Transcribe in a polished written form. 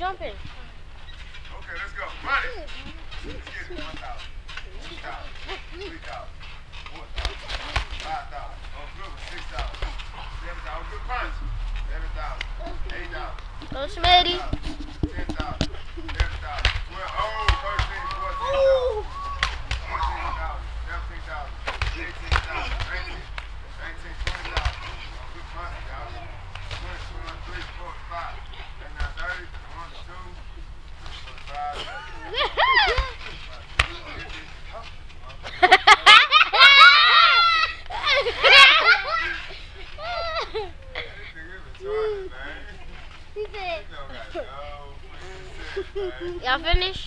jumping. Okay, let's go. Run it. Let's get it. 1,000. 2,000. 3,000. 4,000. 5,000. Oh, good one. 6,000. 7,000. Good punch. 7,000. 8,000. Go, Smitty. 10,000. 11,000. 12,000. Oh, 13,000. 14,000. 15,000. 17,000. 18,000. 19,000. 20,000. Good punch, y'all. 20, 21, 3, 4, 5. 30, 1, 2, 5. Y'all finished?